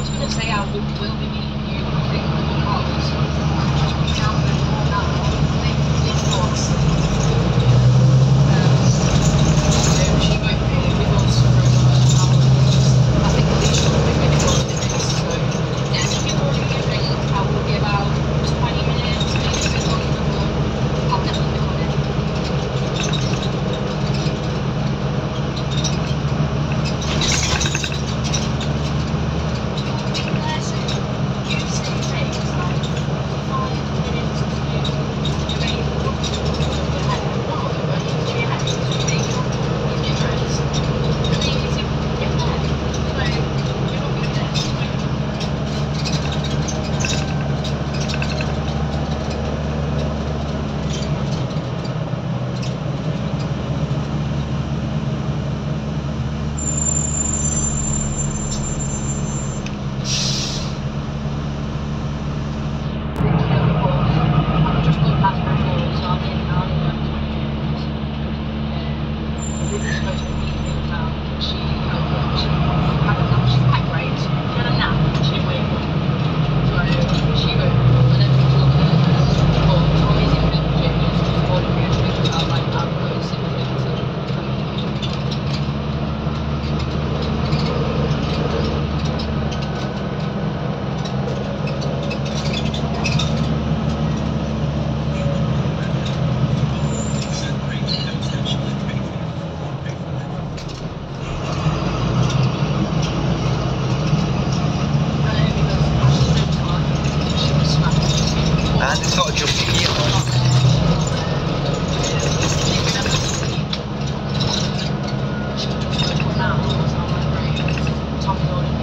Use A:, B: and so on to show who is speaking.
A: was going to say I will be meeting you, I think, because I'm just putting out the more now. They thought she won't be with us for another hour. I think at least she'll be really close to this. So, yeah, if you're already a drink, I will be about 20 minutes, maybe a bit longer, but I'll definitely be coming. Tommy